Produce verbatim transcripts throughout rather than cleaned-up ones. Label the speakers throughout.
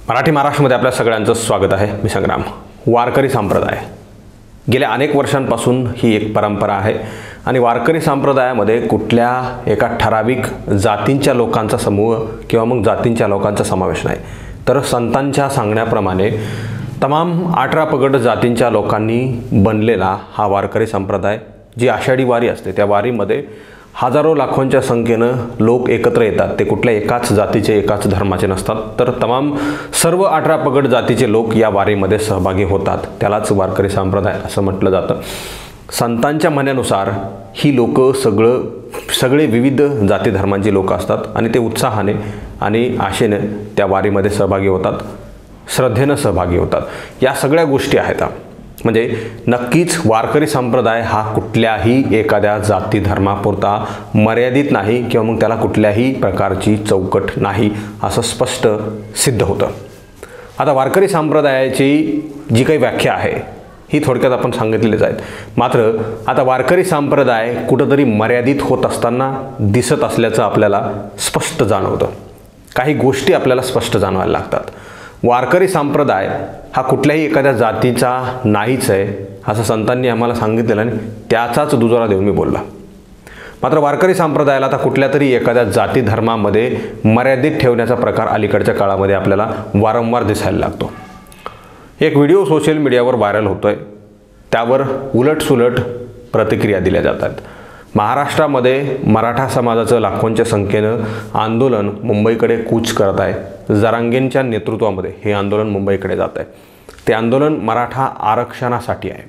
Speaker 1: मराठी महाराष्ट्रामध्ये आपल्या सगळ्यांचं स्वागत आहे। मी संग्राम। वारकरी संप्रदाय गेल्या अनेक वर्षांपासून ही एक परंपरा आहे आणि वारकरी संप्रदायामध्ये कुठल्या एका ठराविक जातींच्या लोकांचा समूह किंवा मग जातींच्या लोकांचा समावेश नाही, तर संतांच्या सांगण्याप्रमाणे तमाम अठरा पगड जातींच्या लोकांनी बनलेला हा वारकरी संप्रदाय, जी आषाढी वारी असते त्या वारीमध्ये हजारो लाखोंच्या संख्येनं लोक एकत्र येतात। ते कुठल्या एकाच जातीचे एकाच धर्माचे नसतात, तर तमाम सर्व अठरा पगड जातीचे लोक या वारीमध्ये सहभागी होतात। त्यालाच वारकरी संप्रदाय असं म्हटलं जातं। संतांच्या म्हणण्यानुसार ही लोक सगळं सगळे विविध जाती धर्मांची लोक असतात आणि ते उत्साहाने आणि आशेने त्या वारीमध्ये सहभागी होतात, श्रद्धेने सहभागी होतात। या सगळ्या गोष्टी आहेत। म्हणजे नक्कीच वारकरी संप्रदाय हा कुठल्याही एखाद्या जाती धर्मापुरता मर्यादित नाही किंवा मग त्याला कुठल्याही प्रकारची चौकट नाही असं स्पष्ट सिद्ध होतं। आता वारकरी संप्रदायाची जी काही व्याख्या आहे ही थोडक्यात आपण सांगितलेलीच आहेत। मात्र आता वारकरी संप्रदाय कुठंतरी मर्यादित होत असताना दिसत असल्याचं आपल्याला स्पष्ट जाणवतं। काही गोष्टी आपल्याला स्पष्ट जाणवायला लागतात। वारकरी संप्रदाय हा कुठल्याही एखाद्या जातीचा नाहीच आहे असं संतांनी आम्हाला सांगितलेलं आणि त्याचाच दुजोरा देऊन मी बोलला। मात्र वारकरी संप्रदायाला आता कुठल्या तरी एखाद्या जाती धर्मामध्ये मर्यादित ठेवण्याचा प्रकार अलीकडच्या काळामध्ये आपल्याला वारंवार दिसायला लागतो। एक व्हिडिओ सोशल मीडियावर व्हायरल होतोय, त्यावर उलटसुलट प्रतिक्रिया दिल्या जातात। महाराष्ट्रामध्ये मराठा समाजाचं लाखोंच्या संख्येनं आंदोलन मुंबईकडे कूच करत आहे। जरांगेंच्या नेतृत्वामध्ये हे आंदोलन मुंबईकडे जात आहे। ते आंदोलन मराठा आरक्षणासाठी आहे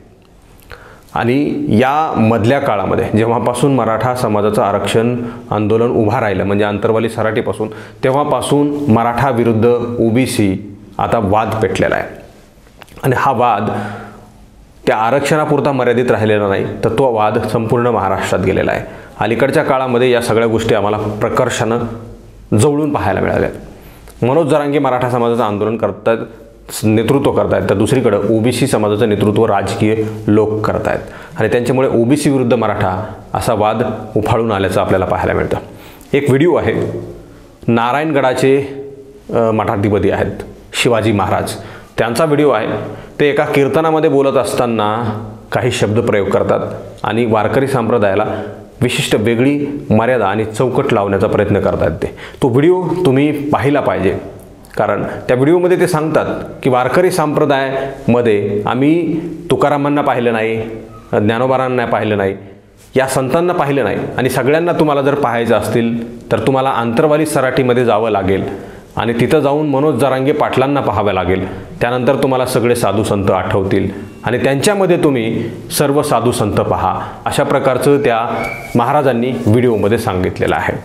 Speaker 1: आणि या मधल्या काळामध्ये जेव्हापासून मराठा समाजाचं आरक्षण आंदोलन उभा राहिलं, म्हणजे आंतरवाली सराटीपासून, तेव्हापासून मराठा विरुद्ध ओबीसी आता वाद पेटलेला आहे आणि हा वाद त्या आरक्षणापुरता मर्यादित राहिलेला नाही, तर तो वाद संपूर्ण महाराष्ट्रात गेलेला आहे। अलीकडच्या काळामध्ये या सगळ्या गोष्टी आम्हाला प्रकर्षानं जवळून पाहायला मिळाल्या। मनोज जरांगे मराठा समाजाचं आंदोलन करतात, नेतृत्व करतायत, तर दुसरीकडे ओबीसी समाजाचं नेतृत्व राजकीय लोक करतायत आणि त्यांच्यामुळे ओबीसी विरुद्ध मराठा असा वाद उफाळून आल्याचं आपल्याला पाहायला मिळतं। एक व्हिडिओ आहे, नारायणगडाचे मठाधिपती आहेत शिवाजी महाराज, त्यांचा व्हिडिओ आहे। ते एका कीर्तनामध्ये बोलत असताना काही शब्द प्रयोग करतात आणि वारकरी संप्रदायाला विशिष्ट वेगळी मर्यादा आणि चौकट लावण्याचा प्रयत्न करतात। ते तो व्हिडिओ तुम्ही पाहिला पाहिजे, कारण त्या व्हिडिओमध्ये ते सांगतात की वारकरी संप्रदायामध्ये आम्ही तुकारामांना पाहिलं नाही, ज्ञानोबारांना पाहिलं नाही, या संतांना पाहिलं नाही आणि सगळ्यांना तुम्हाला जर पाहायचं असतील तर तुम्हाला आंतरवाली सराटीमध्ये जावं लागेल आणि तिथं जाऊन मनोज जरांगे पाटलांना पाहावे लागेल। त्यानंतर तुम्हाला सगळे साधू संत आठवतील आणि त्यांच्यामध्ये तुम्ही सर्व साधू संत पहा, अशा प्रकारचं त्या महाराजांनी व्हिडिओमध्ये सांगितलेलं आहे।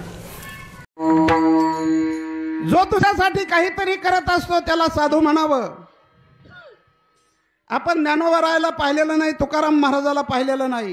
Speaker 2: जो तुझ्यासाठी काहीतरी करत असतो त्याला साधू म्हणावं। आपण ज्ञानोबरायला पाहिलेलं नाही, तुकाराम महाराजाला पाहिलेलं नाही,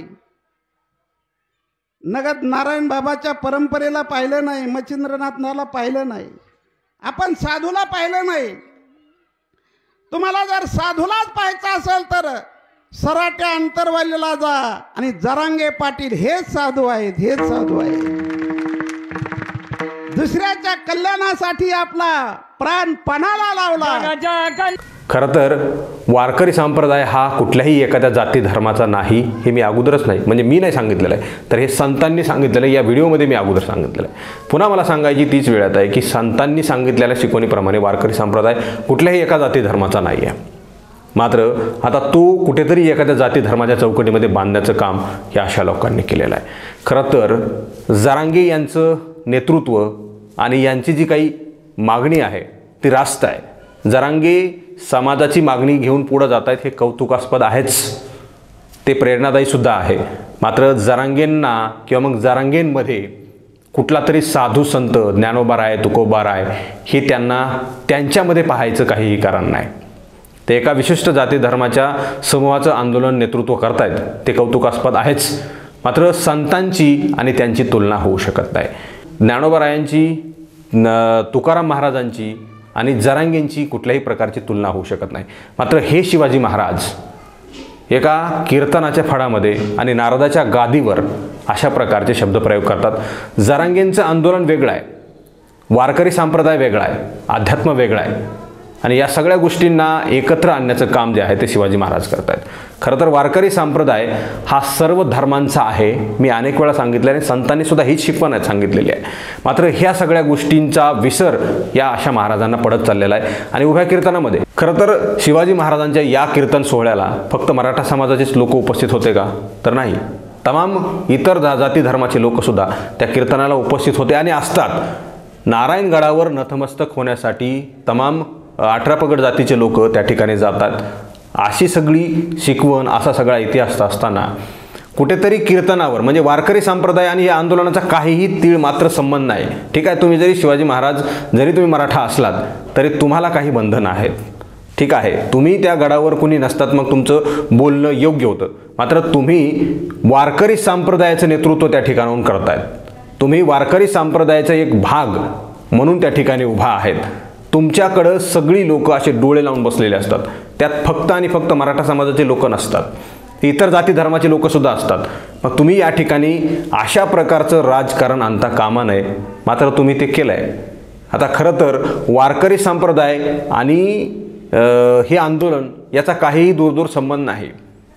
Speaker 2: नगद नारायण बाबाच्या परंपरेला पाहिलं नाही, मच्छिंद्रनाथाला पाहिलं नाही, आपण साधूला पाहिलं नाही। तुम्हाला जर साधूलाच पाहायचं असेल तर सराट्या अंतरवालीला जा आणि जरांगे पाटील हेच साधू आहेत, हेच साधू आहेत। दुसऱ्याच्या कल्याणासाठी आपला प्राण पणाला लावला।
Speaker 1: खरं तर वारकरी संप्रदाय हा कुठल्याही एखाद्या जाती धर्माचा नाही, हे मी अगोदरच नाही, म्हणजे मी नाही सांगितलेलं आहे, तर हे संतांनी सांगितलेलं आहे। या व्हिडिओमध्ये मी अगोदर सांगितलेलं आहे। पुन्हा मला सांगायची तीच वेळ आहे की संतांनी सांगितलेल्या शिकवणीप्रमाणे वारकरी संप्रदाय कुठल्याही एका जाती धर्माचा नाही आहे। मात्र आता तो कुठेतरी एखाद्या जाती धर्माच्या चौकटीमध्ये बांधण्याचं काम या अशा लोकांनी केलेलं आहे। खरं तर जरांगे यांचं नेतृत्व आणि यांची जी काही मागणी आहे ती रास्त आहे। जरांगे समाजाची मागणी घेऊन पुढे जात आहेत, हे कौतुकास्पद आहेच, ते प्रेरणादायी सुद्धा आहे। मात्र जरांगेंना किंवा मग जरांगेंमध्ये कुठला तरी साधू संत, ज्ञानोबाराय, तुकोबाराय हे त्यांना त्यांच्यामध्ये पाहायचं काहीही कारण नाही। ते एका विशिष्ट जाती धर्माच्या समूहाचं आंदोलन नेतृत्व करतायत, ते कौतुकास्पद आहेच। मात्र संतांची आणि त्यांची तुलना होऊ शकत नाही। ज्ञानोबारायांची, तुकाराम महाराजांची आणि जरांगेंची कुठल्याही प्रकारची तुलना होऊ शकत नाही। मात्र हे शिवाजी महाराज एका कीर्तनाच्या फळामध्ये आणि नारदाच्या गादीवर अशा प्रकारचे शब्दप्रयोग करतात। जरांगेंचं आंदोलन वेगळं आहे, वारकरी संप्रदाय वेगळा आहे, अध्यात्म वेगळा आहे आणि या सगळ्या गोष्टींना एकत्र आणण्याचं काम जे आहे ते शिवाजी महाराज करत आहेत. खरं तर वारकरी संप्रदाय हा सर्व धर्मांचा आहे. मी अनेक वेळा सांगितलं आणि संतांनी सुद्धा हीच शिकवण सांगितलेली आहे. मात्र ह्या सगळ्या गोष्टींचा विसर या अशा महाराजांना पडत चाललेला आहे. आणि उभ्या कीर्तनामध्ये खरं तर शिवाजी महाराजांच्या या कीर्तन सोहळ्याला फक्त मराठा समाजाचेच लोक उपस्थित होते का? तर नाही. तमाम इतर जाती धर्माचे लोकसुद्धा त्या कीर्तनाला उपस्थित होते आणि असतात. नारायणगडावर नतमस्तक होण्यासाठी तमाम अठरा पगड जातीचे लोक त्या ठिकाणी जातात. अशी सगळी शिकवण, असा सगळा इतिहास असताना कुठेतरी कीर्तनावर म्हणजे वारकरी संप्रदाय आणि या आंदोलनाचा काहीही तीळ मात्र संबंध नाही. ठीक आहे, तुम्ही जरी शिवाजी महाराज जरी तुम्ही मराठा असलात तरी तुम्हाला काही बंधन आहेत. ठीक आहे, तुम्ही त्या गडावर कुणी नसतात, मग तुमचं बोलणं योग्य होतं. मात्र तुम्ही वारकरी संप्रदायाचं नेतृत्व त्या ठिकाणाहून करतायत. तुम्ही वारकरी संप्रदायाचा एक भाग म्हणून त्या ठिकाणी उभा आहेत. तुमच्याकडं सगळी लोक असे डोळे लावून बसलेले असतात. त्यात फक्त आणि फक्त मराठा समाजाचे लोक नसतात, इतर जाती धर्माचे लोकसुद्धा असतात. मग तुम्ही या ठिकाणी अशा प्रकारचं राजकारण आणता कामा नये. मात्र तुम्ही ते केलं आहे. आता खरं तर वारकरी संप्रदाय आणि हे आंदोलन याचा काहीही दूरदूर संबंध नाही.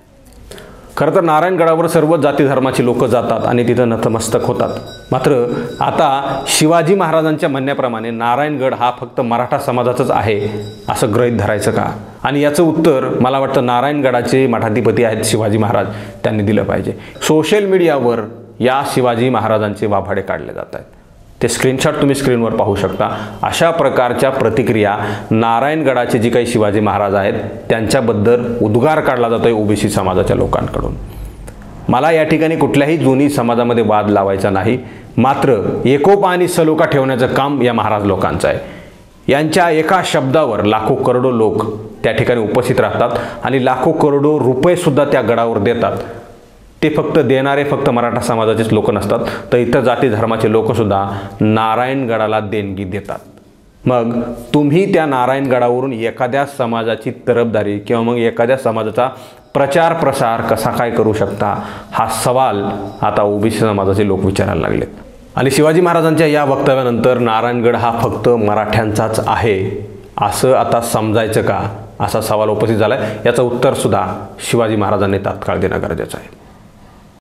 Speaker 1: खरं तर नारायणगडावर सर्व जाती धर्माची लोक जातात आणि तिथं नतमस्तक होतात. मात्र आता शिवाजी महाराजांच्या म्हणण्याप्रमाणे नारायणगड हा फक्त मराठा समाजाचाच आहे असं गृहीत धरायचं का? आणि याचं उत्तर मला वाटतं नारायणगडाचे मठाधिपती आहेत शिवाजी महाराज, त्यांनी दिलं पाहिजे. सोशल मीडियावर या शिवाजी महाराजांचे वाभाडे काढले जात आहेत. ते स्क्रीनशॉट तुम्ही स्क्रीनवर पाहू शकता. अशा प्रकारच्या प्रतिक्रिया नारायणगडाचे जी काही शिवाजी महाराज आहेत त्यांच्याबद्दल उद्गार काढला जातोय ओबीसी समाजाच्या लोकांकडून. मला या ठिकाणी कुठल्याही जुनी समाजामध्ये वाद लावायचा नाही. मात्र एकोपा आणि सलोखा ठेवण्याचं काम या महाराज लोकांचं आहे. यांच्या एका शब्दावर लाखो करोडो लोक त्या ठिकाणी उपस्थित राहतात आणि लाखो करोडो रुपयेसुद्धा त्या गडावर देतात. ते फक्त देणारे फक्त मराठा समाजाचेच लोक नसतात, तर इतर जाती धर्माचे लोकसुद्धा नारायणगडाला देणगी देतात. मग तुम्ही त्या नारायणगडावरून एखाद्या समाजाची तरफदारी किंवा मग एखाद्या समाजाचा प्रचार प्रसार कसा काय करू शकता, हा सवाल आता ओबीसी समाजाचे लोक विचारायला लागलेत. आणि शिवाजी महाराजांच्या या वक्तव्यानंतर नारायणगड हा फक्त मराठ्यांचाच आहे असं आता समजायचं का, असा सवाल उपस्थित झाला आहे. याचं उत्तरसुद्धा शिवाजी महाराजांनी तात्काळ देणं गरजेचं आहे.